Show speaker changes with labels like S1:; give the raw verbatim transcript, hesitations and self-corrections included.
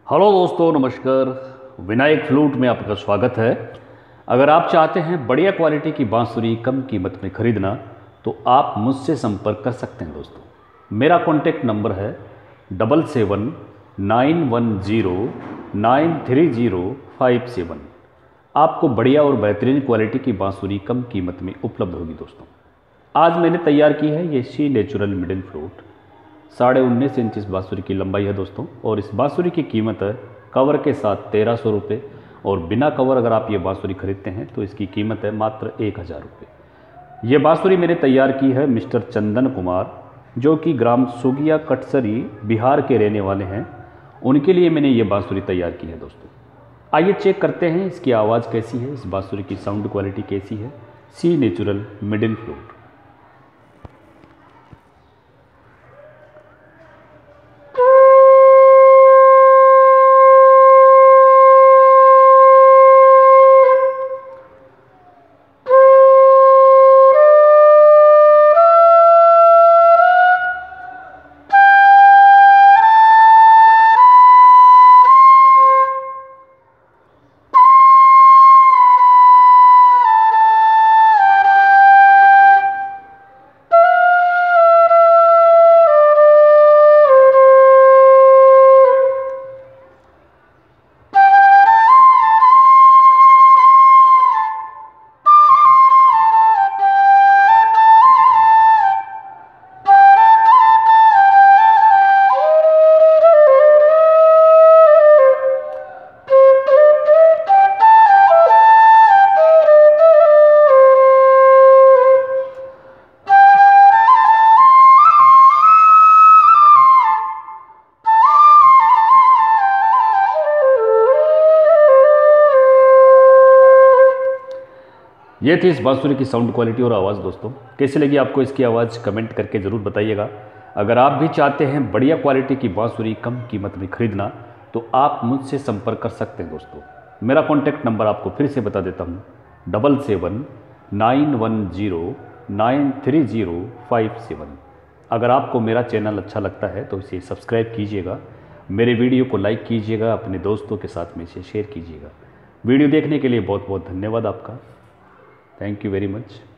S1: Hello दोस्तों, नमस्कार। Vinayak flute में आपका स्वागत है। अगर आप चाहते हैं बढ़िया क्वालिटी की बांसुरी कम कीमत में ख़रीदना तो आप मुझसे संपर्क कर सकते हैं दोस्तों। मेरा कॉन्टैक्ट नंबर है double seven nine one zero nine three zero five seven. आपको बढ़िया और बेहतरीन क्वालिटी की बांसुरी कम कीमत में उपलब्ध होगी दोस्तों। आज मैंने तैयार की है ये सी नेचुरल मिडिल फ्लूट। साढ़े उन्नीस इंच इस बांसुरी की लंबाई है दोस्तों, और इस बांसुरी की कीमत है कवर के साथ तेरह सौ रुपये, और बिना कवर अगर आप ये बांसुरी खरीदते हैं तो इसकी कीमत है मात्र एक हज़ार रुपये। ये बांसुरी मैंने तैयार की है मिस्टर चंदन कुमार, जो कि ग्राम सुगिया कटसरी बिहार के रहने वाले हैं। उनके लिए मैंने ये बांसुरी तैयार की है दोस्तों। आइए चेक करते हैं इसकी आवाज़ कैसी है, इस बांसुरी की साउंड क्वालिटी कैसी है। C natural middle flute. ये थी इस बांसुरी की साउंड क्वालिटी और आवाज़ दोस्तों। कैसी लगी आपको इसकी आवाज़, कमेंट करके ज़रूर बताइएगा। अगर आप भी चाहते हैं बढ़िया क्वालिटी की बांसुरी कम कीमत में ख़रीदना तो आप मुझसे संपर्क कर सकते हैं दोस्तों। मेरा कॉन्टैक्ट नंबर आपको फिर से बता देता हूँ, double seven nine one zero nine three zero five seven. अगर आपको मेरा चैनल अच्छा लगता है तो इसे सब्सक्राइब कीजिएगा, मेरे वीडियो को लाइक कीजिएगा, अपने दोस्तों के साथ में इसे शेयर कीजिएगा। वीडियो देखने के लिए बहुत बहुत धन्यवाद आपका। Thank you very much.